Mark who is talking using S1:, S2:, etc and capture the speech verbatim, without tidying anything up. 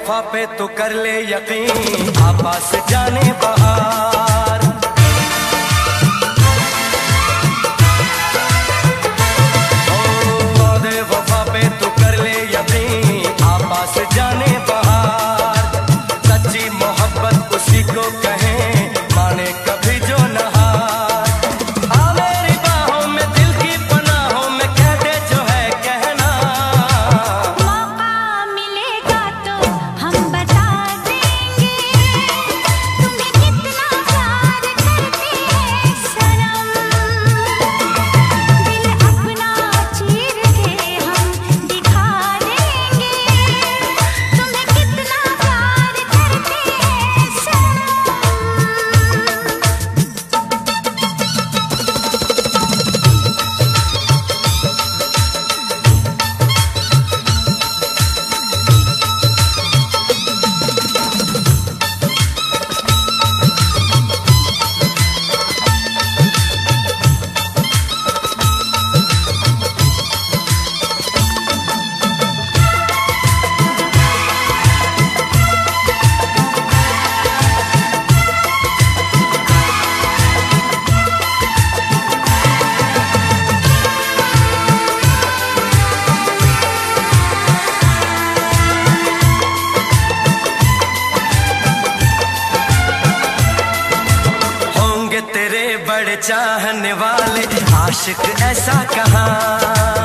S1: वफा पे तो कर ले यकीन, आपा से जाने बहार। ओ दे वफा पे तो कर ले यकीन, आपा से जाने बहार। सच्ची मोहब्बत उसी को कहें, माने कभी जो नहार। आ मेरी बाहों में दिल की पनाहों में कह दे जो है कहना।
S2: मौका मिलेगा तो हम बता देंगे, तुम्हें कितना प्यार करते हैं सनम। दिल अपना चीर के हम दिखा देंगे, तुम्हें कितना प्यार करते हैं सनम।
S1: होंगे तेरे बड़े चाहने वाले, आशिक ऐसा कहाँ।